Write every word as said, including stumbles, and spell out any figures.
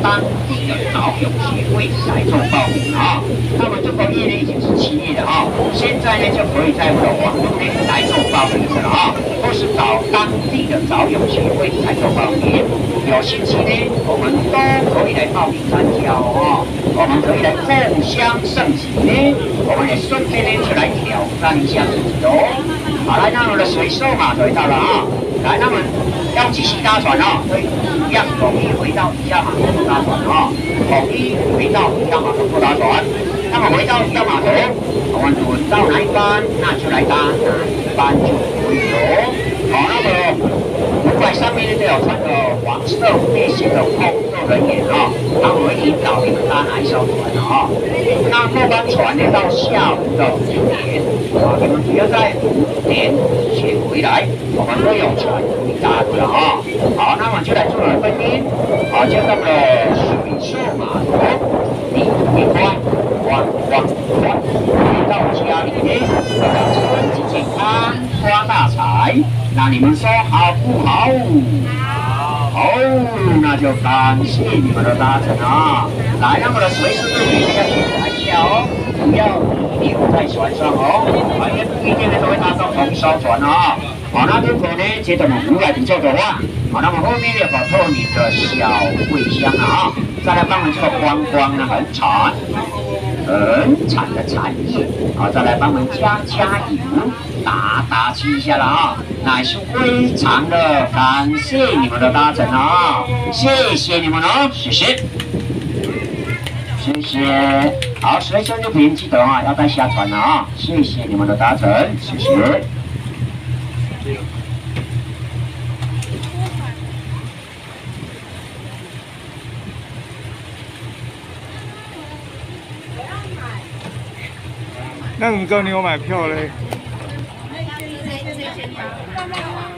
当地的导游协会来做报名啊。那么这个月呢已经是七月了啊，现在呢就可以在我们的网络呢来做报名了啊，或是找当地的导游协会来做报名。有兴趣呢，我们都可以来报名参加哦。我们可以来共襄盛举呢，我们也顺便呢就来挑战一下自己哦。好，来，那我们的水兽码头到了啊。来，那么要继续搭船啊，所以一样统一回到宜家码头做搭船啊，统一回到宜家码头做搭船。那么回到宜家码头，我们轮到哪一班，那就来搭哪一班就可以了。好，那么五百上面呢都有穿着黄色背心的工作人员啊，他们会引导你们搭哪一艘船啊。那末班船呢到下午的九点啊，你们只要在五点之前回来，我们都有船可以搭的啊。好，那么就来做了分音，好，就到了水兽码头，你你关关关关，回到家里呢，要把身体健康，发大财。那你们说好不好？好。好，那就感谢你们的搭乘啊！来，那么的随时注意要检查一下哦，不要遗留在船上哦，啊，因为不一定呢都会搭上同一艘船啊。好，那如果呢觉得我们无来比较的话，好，那么后面有个透明的小柜箱啊，再来帮我们这个观光呢很惨。很惨的产业，好，再来帮我们加加油，打打气一下了啊！那是非常的感谢你们的搭乘啊，谢谢你们哦，谢谢，谢谢。好，随身物品记得啊，要带下船了啊，谢谢你们的搭乘，谢谢。 那怎么知道你有买票嘞？